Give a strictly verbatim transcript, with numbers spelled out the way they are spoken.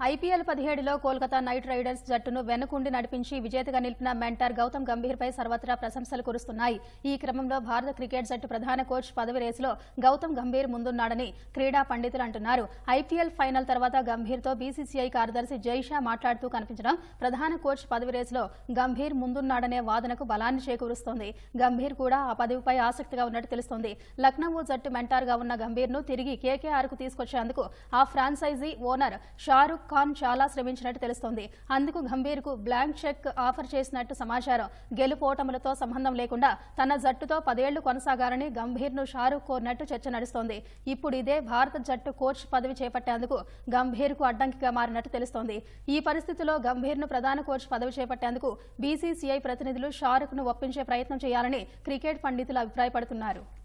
IPL పదిహేడులో Kolkata night riders జట్టును వెనుకుండి నడిపించి విజేతగా నిలిపిన మెంటర్ గౌతమ్ గంభీర్పై సర్వత్రా ప్రశంసలు కురుస్తున్నాయి. ఈ క్రమంలో భారత క్రికెట్ జట్టు ప్రధాన కోచ్ పదవి రేసులో గౌతమ్ గంభీర్ ముందున్నాడని క్రీడా పండితులు అంటున్నారు. ఐపీఎల్ ఫైనల్ తర్వాత గంభీర్తో బీసీసీఐ కార్యదర్శి జైషా మాట్లాడుతూ కనిపించడం ప్రధాన కోచ్ పదవి రేసులో గంభీర్ ముందున్నాడనే వాదనకు బలాన్ని చేకూరుస్తోంది. గంభీర్ కూడా ఆ పదవిపై ఆసక్తిగా ఉన్నట్టు తెలుస్తోంది. లక్నో జట్టు మెంటార్గా ఉన్న గంభీర్ను తిరిగి కేకేఆర్కు తీసుకొచ్చేందుకు ఆ ఫ్రాంచైజీ ఓనర్ షారుఖ్ ఖాన్ చాలా శ్రమించినట్టు తెలుస్తోంది. అందుకు గంభీర్కు బ్లాంక్ చెక్ ఆఫర్ చేసినట్టు సమాచారం. గెలుపోటములతో సంబంధం లేకుండా తన జట్టుతో పదేళ్లు కొనసాగాలని గంభీర్ను షారుఖ్ కోరినట్టు చర్చ నడుస్తోంది. ఇప్పుడు ఇదే భారత జట్టు కోచ్ పదవి చేపట్టేందుకు గంభీర్కు అడ్డంకిగా మారినట్టు తెలుస్తోంది. ఈ పరిస్థితిలో గంభీర్ను ప్రధాన కోచ్ పదవి చేపట్టేందుకు బీసీసీఐ ప్రతినిధులు షారుఖ్ను ఒప్పించే ప్రయత్నం చేయాలని క్రికెట్ పండితులు అభిప్రాయపడుతున్నారు.